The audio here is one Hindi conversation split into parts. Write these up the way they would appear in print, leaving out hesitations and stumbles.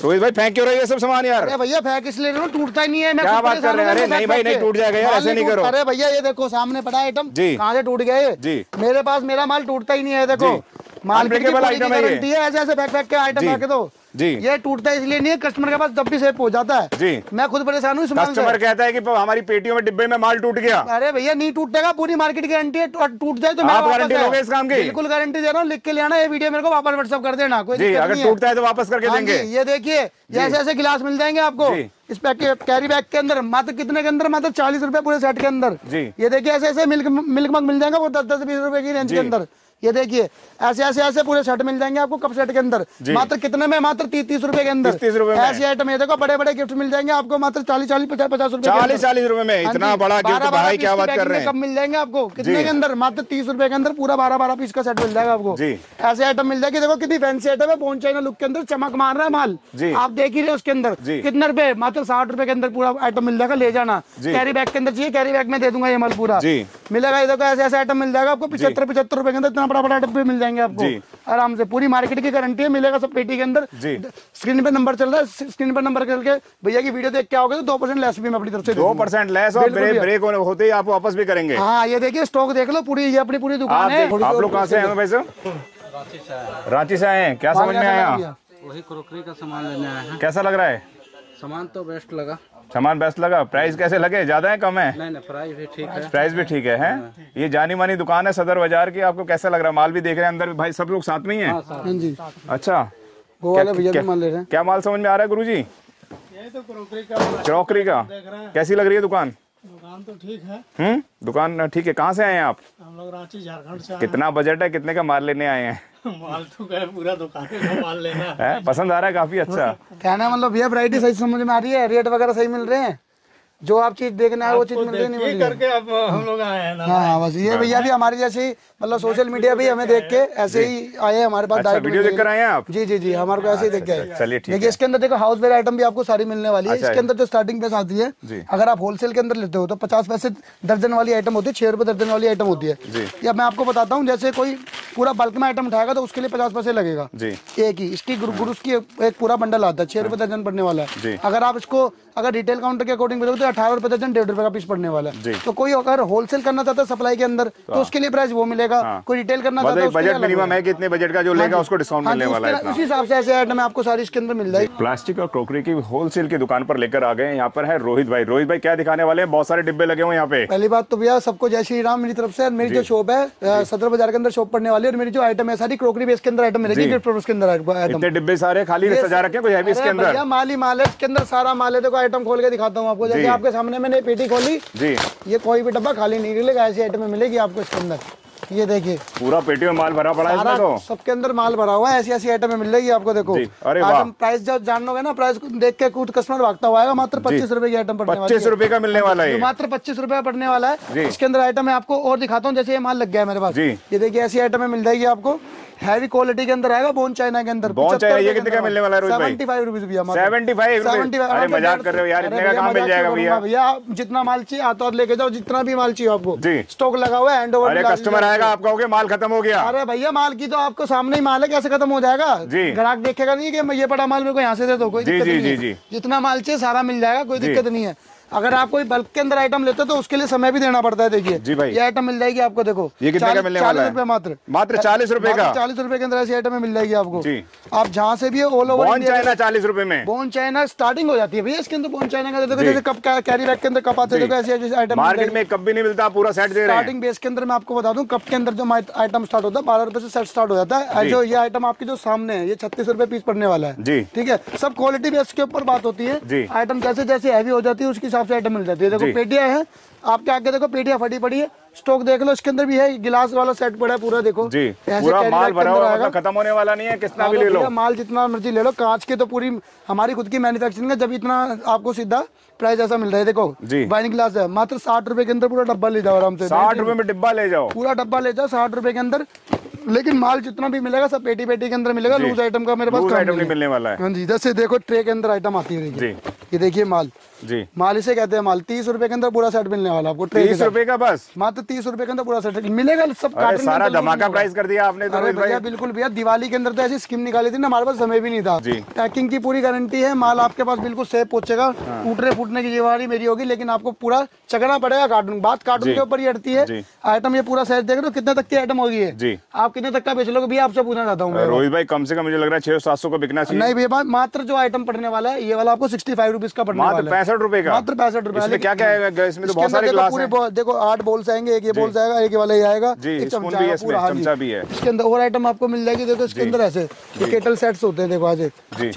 रोहित भाई फेंक क्यों रहे ये सब सामान यार? अरे भैया फेंक इसलिए रहा हूँ, टूटता ही नहीं है। मैं क्या बात कर रहे हैं? अरे नहीं भाई नहीं टूट जाएगा यार, ऐसे नहीं करो। अरे भैया ये देखो सामने पड़ा आइटम, कहाँ से टूट गया ये? जी मेरे पास मेरा माल टूटता ही नहीं है। देखो मार्केट की गारंटी है, ऐसे ऐसे फेंक के आइटम रखे दो जी। ये टूटता है इसलिए नहीं है, कस्टमर के पास जब भी सेफ हो जाता है जी। मैं खुद परेशान हूँ। कस्टमर कहता है कि हमारी पेटियों में डिब्बे में माल टूट गया। अरे भैया नहीं टूटेगा, पूरी मार्केट की गारंटी है, टूट जाए तो आप गारंटी लोगे इस काम की? बिल्कुल गारंटी दे रहा हूँ, लिख के ले आना, ये वीडियो मेरे को वापस व्हाट्सएप कर देना। कोई जी, अगर टूटता है तो वापस करके देंगे। ये देखिए ऐसे ऐसे गिलास मिल जाएंगे आपको इस कैरी बैग के अंदर, मात्र कितने के अंदर? मात्र 40 रुपए पूरे सेट के अंदर। ये देखिए ऐसे ऐसे मिल्क मग मिल जाएंगे वो 10-20 रुपए की रेंज के अंदर। ये देखिए ऐसे ऐसे ऐसे पूरे सेट मिल जाएंगे आपको कप सेट के अंदर, मात्र कितने में? मात्र 30 रुपए के अंदर। 30 रुपए में ऐसे आइटम ये देखो, बड़े बड़े गिफ्ट मिल जाएंगे आपको मात्र 40-50 रुपए। 40 रुपए में इतना बड़ा गिफ्ट भाई, क्या बात कर रहे हैं? कब मिल जाएंगे आपको? कितने के अंदर? मात्र 30 रुपए के अंदर पूरा 12-12 पीस का सेट मिल जाएगा आपको। ऐसे आइटम मिल जाएगी। देखो कितनी फैंसी आइटम है, बोन चाइना लुक के अंदर चमक मार रहा है माल, आप देख ही रहे उसके अंदर। कितने रुपए? मात्र 60 रुपए के अंदर पूरा आइटम मिल जाएगा, ले जाना। कैरी बैग के अंदर चाहिए, कैरी बैग में दे दूंगा ये माल पूरा मिलेगा। ये देखो ऐसे ऐसे आइटम मिल जाएगा आपको 75 रुपए के अंदर, इतना बड़ा बड़ा डब्बे मिल जाएंगे आपको आराम से। पूरी मार्केट की गारंटी है, मिलेगा सब पेटी के अंदर। स्क्रीन पे नंबर चल रहा है, स्क्रीन पर नंबर करके भैया की वीडियो देख के आओगे तो 2% लेस भी मैं अपनी तरफ से 2% लेस, और ब्रेक होते ही आप वापस भी करेंगे। हाँ ये देखिए स्टॉक देख लो, पूरी ये अपनी पूरी दुकान है। आप लोग कहाँ से आए भाई साहब? रांची से आए हैं। क्या समझ में आया? वही क्रॉकरी का सामान लेने आए हैं। कैसा लग रहा है सामान? तो बेस्ट लगा। सामान बेस्ट लगा। प्राइस कैसे लगे? ज्यादा है कम है? नहीं प्राइस भी ठीक है। प्राइस भी ठीक है। ये जानी मानी दुकान है सदर बाजार की। आपको कैसा लग रहा है? माल भी देख रहे हैं अंदर भाई, सब लोग साथ में ही हैं। जी अच्छा वो वाले भैया भी माल ले रहे हैं। क्या माल समझ में आ रहा है गुरुजी? ये तो क्रॉकरी का। कैसी लग रही है दुकान? दुकान तो ठीक है। दुकान ठीक है। कहाँ से आए हैं आप? हम लोग रांची झारखंड से। कितना बजट है? कितने का माल लेने आए हैं? माल तो गए पूरा दुकान का माल लेना है। पसंद आ रहा है काफी? अच्छा कहना मतलब भैया वैरायटी सही समझ में आ रही है, रेट वगैरह सही मिल रहे हैं, जो आप चीज देखना है वो चीज मिल रही नहीं मिल करके अब हम लोग आए हैं ना। हाँ बस ये भैया भी हमारी जैसे ही मतलब सोशल मीडिया भी हमें देख के ऐसे ही आए हमारे पास। अच्छा, वीडियो देखकर आए हैं आप? जी जी जी हमारे को ऐसे ही देख के आए। चलिए ठीक है। देखिए इसके अंदर देखो हाउस वेयर आइटम भी आपको सारी मिलने वाली है। इसके अंदर जो स्टार्टिंग प्राइस आती है, अगर आप होलसेल के अंदर लेते हो तो 50 पैसे दर्जन वाली आइटम होती है, 6 रुपए दर्जन वाली आइटम होती है। या मैं आपको बताता हूँ, जैसे कोई पूरा बल्क में आइटम उठाएगा तो उसके लिए 50 पैसे लगेगा एक ही। इसकी गुरुस की एक पूरा बंडल आता है, 6 रुपए दर्जन पड़ने वाला है। अगर आप इसको अगर रिटेल काउंटर के अकॉर्डिंग तो 18 रुपए दर्जन, 1.5 रुपए का पीस पड़ने वाला है। तो कोई अगर होलसेल करना चाहता है सप्लाई के अंदर तो उसके लिए प्राइस वो मिलेगा। कोई रिटेल करना चाहता है बजट मिनिमम है, कितने बजट का जो लेगा उसको डिस्काउंट मिलने वाला है। उसी हिसाब से ऐसे आइटम आपको सारी इसके अंदर मिल जाएगी। प्लास्टिक और क्रॉकरी की होलसेल की दुकान पर लेकर आ गए। यहाँ पर है रोहित भाई। रोहित भाई क्या दिखाने वाले हैं? बहुत सारे डिब्बे लगे हुए यहाँ पे। पहली बात तो भैया सबको जय श्री राम मेरी तरफ से। मेरी जो शॉप है सदर बाजार के अंदर शॉप पड़ने वाली है, और मेरी जो आइटम है सारी क्रॉकरी बेस के अंदर आइटम मिलेगी। गिफ्ट पर्पस के अंदर आइटम। इतने डिब्बे सारे खाली सजा रखे हैं, कोई है भी इसके अंदर? माल ही माल है इसके अंदर, सारा माल है। देखो आइटम खोल के दिखाता हूँ आपको। जैसे आपके सामने मैंने पेटी खोली जी, ये कोई भी डब्बा खाली नहीं मिलेगा, ऐसी आइटम मिलेगी आपको इसके अंदर। ये देखिए पूरा पेटी में माल भरा पड़ा है इसमें, तो सबके अंदर माल भरा हुआ है। ऐसी ऐसी आइटम मिल जाएगी आपको। देखो आइटम प्राइस जब जानोगे ना, प्राइस देख के कुछ कस्टमर भागता हुआ है। मात्र 25 रुपए की आइटम पड़ने वाली है। 25 रुपए का मिलने वाला है, मात्र 25 रुपए पड़ने वाला है। इसके अंदर आइटम है आपको और दिखाता हूँ। जैसे ये माल लग गया है मेरे पास, ये देखिए ऐसी आइटम मिल जाएगी आपको। हैवी क्वालिटी के अंदर आएगा, बोन चाइना के अंदर। बोन चाइना ये कितने का मिलने वाला है रोहित भाई? 75 रुपीज भैया। 75? अरे मजाक कर रहे हो यार, इतने का कहां मिल जाएगा भैया? भैया जितना माल चाहिए आता और लेके जाओ, जितना भी माल चाहिए आपको। स्टॉक लगा हुआ है, हैंड ओवर। अरे कस्टमर आएगा आप कहोगे माल खत्म हो गया। अरे भैया माल की तो आपको सामने ही माल है, कैसे खत्म हो जाएगा? ग्राहक देखेगा नहीं कि ये बड़ा माल मेरे को यहाँ से दे दो, कोई दिक्कत नहीं है। जितना माल चाहिए सारा मिल जाएगा, कोई दिक्कत नहीं है। अगर आप कोई बल्क के अंदर आइटम लेते हो तो उसके लिए समय भी देना पड़ता है। देखिए जी भाई, ये आइटम मिल जाएगी आपको। देखो ये कितने का मिलने वाला है? 40 रुपए मात्र। मात्र 40 रुपए का? 40 रुपए के अंदर ऐसी आइटम मिल जाएगी आपको। आप जहाँ से भी ऑल ओवर बोन चाइना 40 रुपए में। बोन चाइना स्टार्टिंग हो जाती है भैया इसके अंदर। बोन चाइना का देखो, जैसे कप कैरी बैग के अंदर कप आते हैं, ऐसी आइटम मार्केट में कप भी नहीं मिलता, पूरा सेट दे रहे हैं। स्टार्टिंग बेस के अंदर मैं आपको बता दूं, कप के अंदर जो आइटम स्टार्ट होता है 12 रुपए से सेट स्टार्ट हो जाता है। जो ये आइटम आपकी जो सामने है, ये 36 रुपए पीस पड़ने वाला है जी। ठीक है, सब क्वालिटी बेस के ऊपर बात होती है। आइटम जैसे जैसे हैवी हो जाती है उसके हिसाब से आइटम मिल जाती है। देखो पेटियां है आपके आगे, देखो पेटियां फटी पड़ी है। स्टॉक देख लो, इसके अंदर भी है गिलास वाला सेट पड़ा है पूरा। देखो जी, पूरा माल भरा हुआ है, खत्म होने वाला नहीं है, कितना भी ले लो। माल जितना मर्जी ले लो। कांच के तो पूरी हमारी खुद की मैन्युफैक्चरिंग है, जब इतना आपको सीधा प्राइस ऐसा मिल रहा है। देखो वाइन ग्लास है, मात्र 60 रुपए के अंदर पूरा डब्बा ले जाओ आराम से। 60 रुपए में डिब्बा ले जाओ, पूरा डब्बा ले जाओ 60 रुपए के अंदर। लेकिन माल जितना भी मिलेगा सब पेटी पेटी के अंदर मिलेगा। लूज आइटम का मेरे पास आइटम नहीं मिलने वाला है। हाँ जी, जैसे देखो ट्रे के अंदर आइटम आती है। देखिए ये देखिए माल जी। माल इसे कहते हैं माल। 30 रुपए के अंदर पूरा सेट मिलने वाला आपको। 30 रुपए का बस, मात्र 30 रुपए के अंदर पूरा सेट मिलेगा। सब सारा धमाका प्राइस कर दिया आपने तो भैया। बिल्कुल भैया, दिवाली के अंदर तो ऐसी स्कीम निकाली थी ना, हमारे पास समय भी नहीं था। पैकिंग की पूरी गारंटी है, माल आपके पास बिल्कुल सेफ पहुंचेगा। टूटने फूटने की जिम्मेवारी मेरी होगी, लेकिन आपको पूरा चकना पड़ेगा। कार्टून बात कार्टून के ऊपर ही अड़ती है। आइटम ये पूरा सेट देख रहे हो कितने तक की आइटम होगी है, आप कितने तक का बेच लोगे भैया? आपसे पूछना चाहता हूँ रोहित भाई। कम से कम मुझे लग रहा है 600-700 को बिकना चाहिए। नहीं भैया, मात्र जो आइटम पड़ने वाला है ये वाला आपको 65 रुपीज का पड़ने वाला है। 65 रुपए का, मात्र 65 रुपए। क्या क्या है इसमें? तो बहुत सारे ग्लास हैं। देखो 8 बोल्स आएंगे, एक ये बोल्स आएगा, एक ये वाला ये आएगा, एक चमचा भी है, चमचा भी है इसके अंदर। और आइटम आपको मिल जाएगी। देखो इसके अंदर ऐसे ये केटल सेट्स होते हैं। देखो आज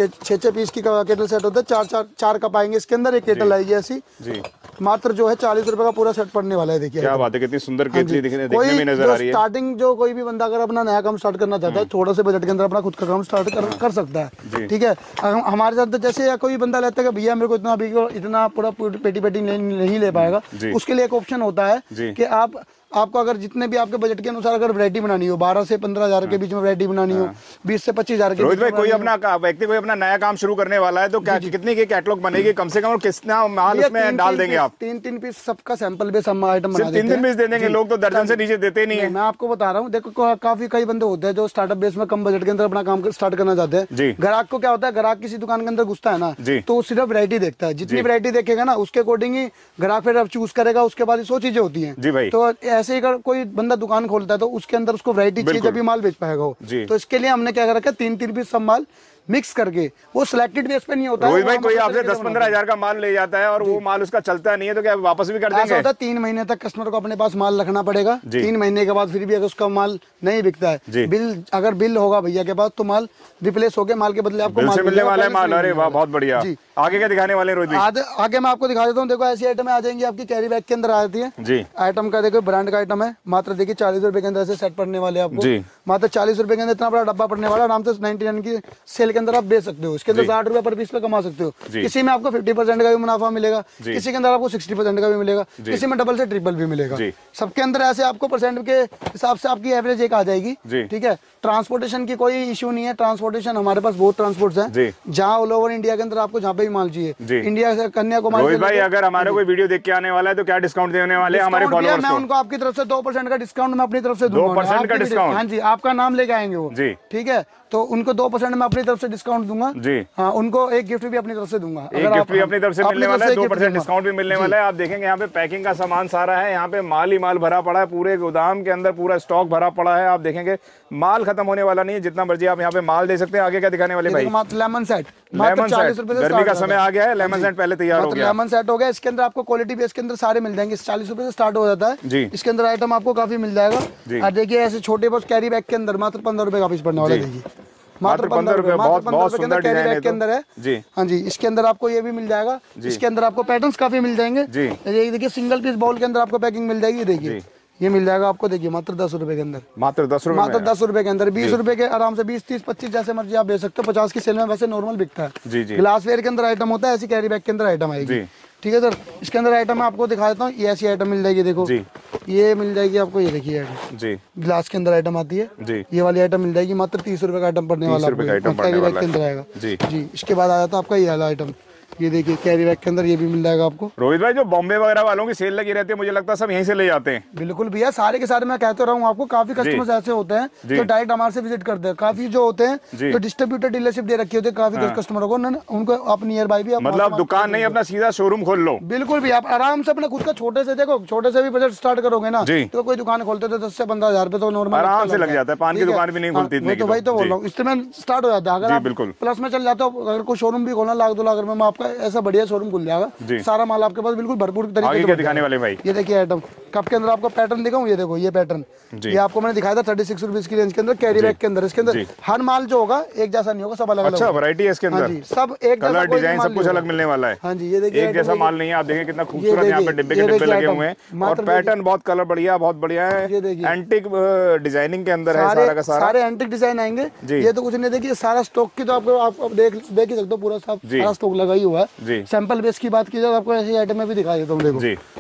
6 पीस की केटल सेट होता है। 4 कप आएंगे इसके अंदर, एक केटल आएगी ऐसी। मात्र जो है 40 रुपए का पूरा सेट पड़ने वाला है। देखिए क्या बात है, कितनी सुंदर केतली दिखने में नजर आ रही है। स्टार्टिंग जो कोई भी बंदा अगर अपना नया काम स्टार्ट करना चाहता है, थोड़ा से बजट के अंदर अपना खुद का काम स्टार्ट कर सकता है। ठीक है, हमारे साथ तो जैसे कोई बंदा लेता है कि भैया मेरे को इतना पूरा पेटी नहीं ले पाएगा, उसके लिए एक ऑप्शन होता है कि आपको अगर जितने भी आपके बजट के अनुसार अगर वैरायटी बनानी हो, 12 से 15 हजार के बीच में वैरायटी बनानी हो, 20 से 25 हजार के रोहित भाई, कोई अपना व्यक्ति कोई अपना नया काम शुरू करने वाला है तो क्या कितनी की कैटलॉग बनेगी कम से कम, और कितना माल उसमें डाल देंगे आप? 3 पीस सबका सैंपल बेस हम आइटम बना देते हैं। 3 पीस दे देंगे, लोग तो दर्जन से नीचे देते नहीं है। मैं आपको बता रहा हूँ, देखो काफी कई बंदे होते हैं जो स्टार्टअप बेस में कम बजट के अंदर अपना काम स्टार्ट करना चाहते हैं। ग्राहक को क्या होता है, ग्राहक किसी दुकान के अंदर घुसता है ना तो वो सिर्फ वैरायटी देखता है। जितनी वैरायटी देखेगा ना उसके अकॉर्डिंग ही ग्राहक फिर अब चूज करेगा। उसके बाद 100 चीजें होती है। तो ऐसे ही अगर कोई बंदा दुकान खोलता है तो उसके अंदर उसको वैरायटी चाहिए जब भी माल बेच पाएगा वो। तो इसके लिए हमने क्या कर रखा है, 3 पीस सब माल मिक्स करके, वो सिलेक्टेड बेस पे नहीं होता है। रोहित भाई, कोई आपसे 10-15 हजार का माल ले जाता है और वो माल उसका चलता नहीं है तो क्या वापस भी कर देंगे? ऐसा होता है 3 महीने तक कस्टमर को अपने पास माल रखना पड़ेगा। 3 महीने के बाद फिर भी अगर उसका माल नहीं बिकता है, अगर बिल होगा भैया के पास, तो माल रिप्लेस हो गया, माल के बदले आपको माल मिलने वाला है माल। अरे वाह, बहुत बढ़िया। आगे क्या दिखाने वाले रोहित भाई? आगे मैं आपको दिखा देता हूँ। देखो ऐसी आइटम आ जाएंगी आपकी कैरी बैग के अंदर आ जाती है। आइटम का देखो ब्रांड का आइटम है। मात्र देखिए 40 रुपए के अंदर ऐसे सेट पड़ने वाले आपको। मात्र 40 रुपए के अंदर इतना बड़ा डब्बा पड़ने वाला, आराम से 99 की सेल के अंदर आप बेच सकते हो। इसके अंदर 60 रुपए पर पीस पे कमा सकते हो। किसी में आपको 50% का भी मुनाफा मिलेगा, किसी के अंदर आपको 60% का भी मिलेगा, किसी में डबल से ट्रिपल भी मिलेगा। सबके अंदर ऐसे आपको परसेंट के हिसाब से आपकी एवरेज एक आ जाएगी। ठीक है, ट्रांसपोर्टेशन की कोई इशू नहीं है। ट्रांसपोर्टेशन हमारे पास बहुत ट्रांसपोर्ट है, जहाँ ऑल ओवर इंडिया के अंदर आपको जहाँ पे भी माल चाहिए, इंडिया से कन्याकुमारी। रोहित भाई, अगर हमारा कोई वीडियो देख के आने वाला है तो क्या डिस्काउंट देने वाले हैं हमारे फॉलोअर्स को? मैं उनको आपकी तरफ से 2% का डिस्काउंट मैं अपनी तरफ से दूंगा। 2% का डिस्काउंट? हाँ जी, आपका नाम लेके आएंगे वो। ठीक है, तो उनको 2% मैं अपनी तरफ से डिस्काउंट दूंगा। हाँ, उनको एक गिफ्ट भी अपनी तरफ से दूंगा। एक गिफ्ट भी अपनी तरफ से मिलने वाला है, 2% डिस्काउंट भी मिलने वाला है। आप देखेंगे यहाँ पे पैकिंग का सामान सारा है, यहाँ पे माल ही माल भरा पड़ा है, पूरे गोदाम के अंदर पूरा स्टॉक भरा पड़ा है। आप देखेंगे माल खत्म होने वाला नहीं है, जितना मर्जी आप यहाँ पे माल दे सकते हैं। आगे क्या दिखाने वाले भाई? लेमन सेट, लेमन सेट, गर्मी का समय आ गया है, लेमन सेट पहले तैयार हो गया। लेमन सेट हो गया। इसके अंदर आपको क्वालिटी बेस के अंदर सारे मिल जाएंगे। 40 रुपए से स्टार्ट हो जाता है। इसके अंदर आइटम आपको काफी मिल जाएगा। और देखिए ऐसे छोटे बॉक्स कैरी बैग के अंदर मात्र 15 रुपए का पीस पड़ने वाला है। देखिए मात्र 15 रुपए, बहुत सुंदर डिजाइन है के अंदर है जी। हाँ जी, इसके अंदर आपको ये भी मिल जाएगा। इसके अंदर आपको पैटर्न्स काफी मिल जाएंगे। ये देखिए सिंगल पीस बाउल के अंदर आपको पैकिंग मिल जाएगी। देखिए ये मिल जाएगा आपको। देखिए मात्र 10 रुपए के अंदर, मात्र 10 रुपए के अंदर 20 रुपए के आराम से 20, 30, 25 जैसे मर्जी आप बेच सकते हो। 50 की सेल में वैसे नॉर्मल बिकता है। ग्लास वेयर के अंदर आइटम होता है, ऐसी कैरी बैग के अंदर आइटम आएगी। ठीक है सर, इसके अंदर आइटम मैं आपको दिखा देता हूँ। ये ऐसी आइटम मिल जाएगी। देखो ये मिल जाएगी आपको। ये देखिए आइटम ग्लास के अंदर आइटम आती है। ये वाली आइटम मिल जाएगी मात्र 30 रुपए का आइटम पड़ने वाला कैरी बैग के अंदर आएगा जी। इसके बाद आ जाता है आपका ये वाला आइटम। ये देखिए कैरी बैग के अंदर ये भी मिल जाएगा आपको। रोहित भाई, जो बॉम्बे वगैरह वालों की सेल लगी रहती है, मुझे लगता है सब यहीं से ले जाते हैं। बिल्कुल भैया, सारे के सारे मैं कहते रहा हूँ आपको। काफी कस्टमर्स ऐसे होते हैं जो डायरेक्ट हमारे से विजिट करते हैं। काफी जो होते हैं जो डिस्ट्रीब्यूटर डीलरशिप दे रखी होती है काफी कस्टमरों को, उनको आप नियर बाय भी मतलब दुकान नहीं, अपना सीधा शोरूम खोल लो। बिल्कुल भी, आप आराम से अपना खुद का छोटे से, देखो छोटे से भी बजट स्टार्ट करोगे ना तो कोई दुकान खोलते थे 10 से 15 हजार रुपए तो नॉर्मल आराम से लग जाता है। पान की दुकान भी नहीं खुलती इतने की। तो भाई तो बोल रहा हूँ, इसमें स्टार्ट हो जाता है। अगर आप प्लस में चल जाते हो, अगर कोई शोरूम भी खोलना 1-2 लाख रुपए में, आपका ऐसा बढ़िया शोरूम खुल जाएगा। सारा माल आपके पास बिल्कुल भरपूर तरीके से। दिखाने वाले भाई, ये देखिए आइटम कप के अंदर आपको पैटर्न दिखाऊं। ये देखो ये पैटर्न, ये आपको मैंने दिखाया था 36 रुपीज की रेंज के अंदर कैरी बैग के अंदर। इसके अंदर हर माल जो होगा एक जैसा नहीं होगा, सब अलग अलग। अच्छा, वैरायटी है इसके अंदर, सब एक कलर डिजाइन सब कुछ अलग मिलने वाला है। हाँ जी, ये देखिए एक जैसा माल नहीं है। आप देखें कितना खूबसूरत यहाँ पे डिब्बे के डिब्बे लगे हुए हैं और पैटर्न बहुत कलर बढ़िया, बहुत बढ़िया है। एंटिक डिजाइनिंग के अंदर है सारा का सारा। सारे एंटिक डिजाइन आएंगे। ये तो कुछ नहीं, देखिए सारा स्टॉक की तो आपको आप देख ही सकते हो, पूरा सारा स्टॉक लगा ही हुआ है। सैंपल बेस की बात की जाए आपको ऐसी आइटम में भी दिखा देता हूँ। देखो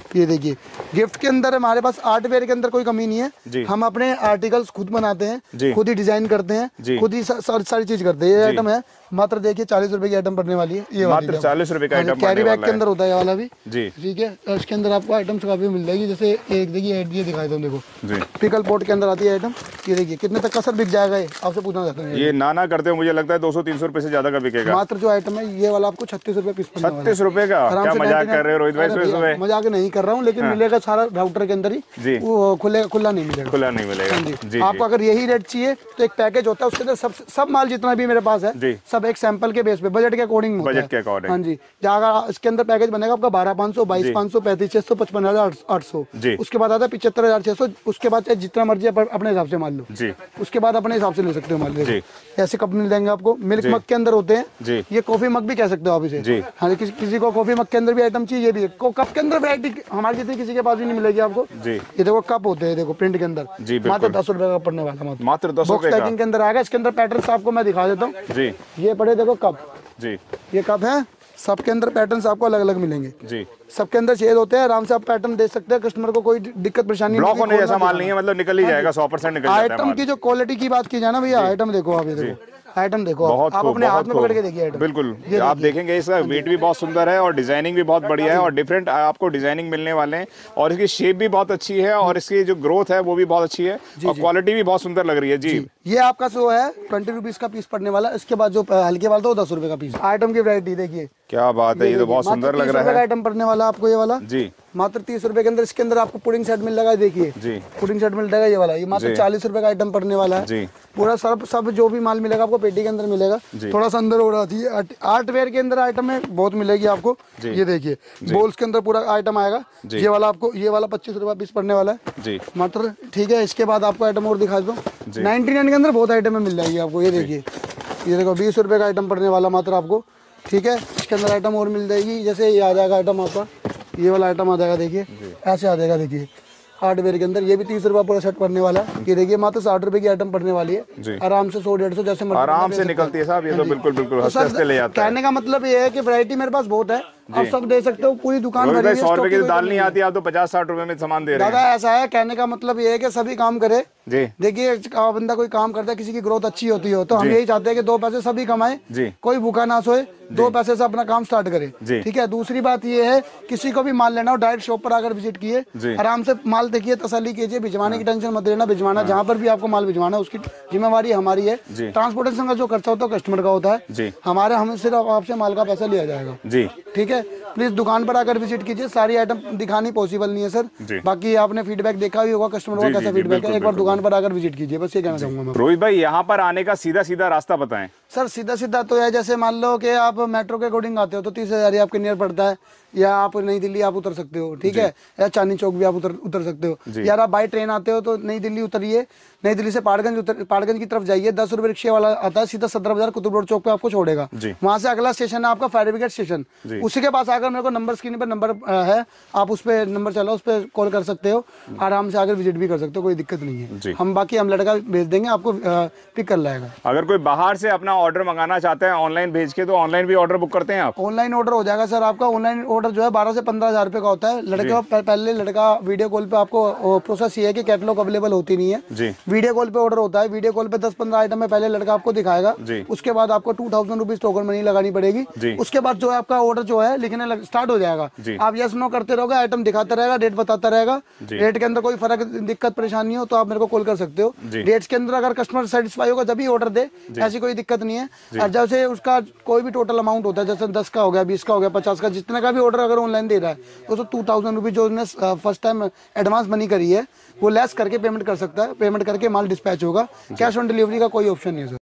ये देखिए गिफ्ट के अंदर हमारे पास आर्टवेयर के अंदर कोई कमी नहीं है। हम अपने आर्टिकल्स खुद बनाते हैं, खुद ही डिजाइन करते हैं, खुद ही सारी चीज करते हैं। ये आइटम है मात्र देखिए 40 रुपए की आइटम पड़ने वाली है। ये मात्र 40 रुपए का आइटम कैरी बैग के अंदर होता है ये वाला भी जी, ठीक है। इसके अंदर आपको आइटम्स काफी मिल जाएगी। जैसे एक देखिए ये दिखाई दो, देखो पिकल पोर्ट के अंदर आती है आइटम। ये देखिए कितने तक का सर बिक जाएगा ये, आपसे पूछना चाहता हूँ। ये नाना करते हो मुझे लगता है 200-300 रुपए से ज्यादा का बिकेगा। मात्र जो आइटम है ये वाला आपको 36 रुपए पीस पड़ने वाला है। 36 रुपए का? क्या मजाक कर रहे हो रोहित भाई? मजाक नहीं कर रहा हूँ, लेकिन मिलेगा सारा राउटर के अंदर ही, वो खुला नहीं मिलेगा। खुला नहीं मिलेगा। आपको अगर यही रेट चाहिए तो एक पैकेज होता है, उसके अंदर सब माल जितना भी मेरे पास है सब एक सैंपल के बेस पे बजट के अकॉर्डिंग होता है। बजट के अकॉर्डिंग। हाँ जी, जहाँ इसके अंदर पैकेज बनेगा आपका 12,500, 22,500, 35,600, 55,800। उसके बाद आता है 75,600। उसके बाद जितना मर्जी अपने हिसाब से मान लो जी, उसके बाद अपने हिसाब से ले सकते हो मान लो। ऐसे कप मिल जाएंगे आपको, मिल्क मग के अंदर होते हैं। ये कॉफी मग भी कह सकते हो आप इसे। हाँ, किसी को कॉफी मग के अंदर भी आइटम चाहिए, ये भी कप के अंदर वैरायटी हमारी जितनी किसी के पास भी नहीं मिलेगी आपको जी। ये देखो कप होते हैं, देखो प्रिंट के अंदर मात्र 10 रुपए का पड़ने वाला, मात्र 10 रुपए का पैकिंग के अंदर आएगा। इसके अंदर पैटर्न आपको मैं दिखा देता हूँ जी। ये पड़े देखो कप जी, ये कप है, सबके अंदर पैटर्न्स आपको अलग अलग मिलेंगे जी। सबके अंदर छेद होते हैं, आराम से आप पैटर्न दे सकते हैं। कस्टमर को कोई दिक्कत परेशानी ब्लॉक होने जैसा माल नहीं है, मतलब निकल ही जाएगा 100% निकल जाता है। आइटम की जो क्वालिटी की बात की जाए ना भैया, आइटम देखो आप, ये देखो आइटम देखो आप अपने हाथ में पकड़ के देखिए आइटम। बिल्कुल आप देखेंगे इसका वेट भी बहुत सुंदर है और डिजाइनिंग भी बहुत बढ़िया है और डिफरेंट आपको डिजाइनिंग मिलने वाले हैं और इसकी शेप भी बहुत अच्छी है और इसकी जो ग्रोथ है वो भी बहुत अच्छी है और क्वालिटी भी बहुत सुंदर लग रही है जी। ये आपका जो है 20 रुपीज का पीस पड़ने वाला है। इसके बाद जो हल्के वाला 10 रुपए का पीस। आइटम की वैरायटी देखिए क्या बात है, ये तो बहुत सुंदर लग रहा है। आइटम पड़ने वाला आपको ये वाला जी, मात्र 30 रुपए के अंदर। इसके अंदर आपको पुडिंग सेट मिल जाएगा, देखिए जी पुडिंग सेट मिल जाएगा ये वाला, ये मात्र 40 रुपए का आइटम पड़ने वाला है जी। पूरा सब जो भी माल मिलेगा आपको पेटी के अंदर मिलेगा, थोड़ा सा अंदर हो रहा थी। आर्टवेयर के अंदर आइटम में बहुत मिलेगी आपको। ये देखिए बोल्स के अंदर पूरा आइटम आएगा। ये वाला आपको ये वाला 25 रुपए पीस पड़ने वाला है जी मात्र, ठीक है। इसके बाद आपको आइटम और दिखा दो, 99 के अंदर बहुत आइटम मिल जाएगी आपको। ये देखिए, ये देखो 20 रुपए का आइटम पड़ने वाला मात्र आपको, ठीक है। इसके अंदर आइटम और मिल जाएगी, जैसे ये आ जाएगा आइटम आपका, ये वाला आइटम आ जाएगा, देखिए ऐसे आ जाएगा। देखिए हार्डवेयर के अंदर ये भी 30 रुपए पूरा सेट पड़ने वाला है। ये देखिए मात्र 60 रुपए की आइटम पड़ने वाली है, आराम से 100-150 जैसे आराम से निकलती है साहब। ये तो बिल्कुल सस्ते ले जाते हैं। कहने का मतलब ये है कि वैरायटी मेरे पास बहुत है, आप सब दे सकते हो। पूरी दुकान भरी है। 100 रुपए की दाल नहीं आती, आप तो 50-60 रुपए में सामान दे रहे हैं। दादा ऐसा है, कहने का मतलब ये है कि सभी काम करे जी। देखिए बंदा कोई काम करता है, किसी की ग्रोथ अच्छी होती हो तो हम यही चाहते हैं कि 2 पैसे सभी कमाए, कोई भूखा ना सोए, 2 पैसे से अपना काम स्टार्ट करे, ठीक है। दूसरी बात ये है, किसी को भी माल लेना हो डायरेक्ट शॉप पर आकर विजिट किए, आराम से माल देखिए, तसल्ली कीजिए। भिजवाने की टेंशन मत लेना, भिजवाना जहाँ पर भी आपको माल भिजवाना है उसकी जिम्मेवारी हमारी है। ट्रांसपोर्टेशन का जो खर्चा होता है कस्टमर का होता है, हमारे हम सिर्फ आपसे माल का पैसा लिया जाएगा जी, ठीक है। प्लीज दुकान पर आकर विजिट कीजिए। सारी आइटम दिखानी पॉसिबल नहीं है सर, बाकी आपने फीडबैक देखा ही होगा कस्टमर का कैसा फीडबैक है। एक बार दुकान पर आकर विजिट कीजिए, बस ये कहना चाहूंगा मैं। रोहित भाई यहाँ पर आने का सीधा सीधा रास्ता बताएं। सर सीधा सीधा तो है, जैसे मान लो कि आप मेट्रो के अकॉर्डिंग आते हो तो 30,000 आपके नियर पड़ता है, या आप नई दिल्ली आप उतर सकते हो, ठीक है, या चांदनी चौक भी आप उतर सकते हो। यार आप बाई ट्रेन आते हो तो नई दिल्ली उतरिए, नई दिल्ली से पहाड़गंज की तरफ जाइए, 10 रुपए रिक्शे वाला आता है, सीधा सदर बाजार कुतुब रोड चौक पे आपको छोड़ेगा। वहां से अगला स्टेशन है आपका फायर ब्रिगेड स्टेशन, उसी के पास आकर मेरे को नंबर स्क्रीन पर नंबर है, आप उस पर नंबर चला उस पर कॉल कर सकते हो, आराम से आकर विजिट भी कर सकते हो, कोई दिक्कत नहीं है। हम बाकी हम लड़का भेज देंगे, आपको पिक कर लाएगा। अगर कोई बाहर से अपना ऑर्डर मंगाना चाहता है ऑनलाइन भेज के, तो ऑनलाइन भी ऑर्डर बुक करते हैं आप? ऑनलाइन ऑर्डर हो जाएगा सर आपका। ऑनलाइन ऑर्डर जो है 12 से 15,000 रुपए का होता है। पहले लड़का वीडियो कॉल पे, आपको प्रोसेस ये है कि कैटलॉग अवेलेबल होती नहीं है, वीडियो कॉल पे ऑर्डर होता है। वीडियो कॉल पे 10-15 आइटम में पहले लड़का आपको दिखाएगा, उसके बाद आपको 2000 रुपीज टोकन मनी लगानी पड़ेगी। उसके बाद जो है आपका ऑर्डर जो है लिखने स्टार्ट हो जाएगा। आप यस नो करते रहोगे, आइटम दिखाता रहेगा, रेट बताता रहेगा। रेट के अंदर कोई फर्क दिक्कत परेशानी हो तो आप मेरे को कॉल कर सकते हो। रेट्स के अंदर अगर कस्टमर सेटिस्फाई होगा जब ही ऑर्डर दे, ऐसी कोई दिक्कत नहीं है। और जैसे उसका कोई भी टोटल अमाउंट होता है, जैसे 10 का हो गया, 20 का हो गया, 50 का, जितने का भी ऑर्डर अगर ऑनलाइन दे रहा है तो 2000 रुपीज जो उसने फर्स्ट टाइम एडवांस मनी करी है वो लेस करके पेमेंट कर सकता है। पेमेंट करके माल डिस्पैच होगा। कैश ऑन डिलीवरी का कोई ऑप्शन नहीं है सर।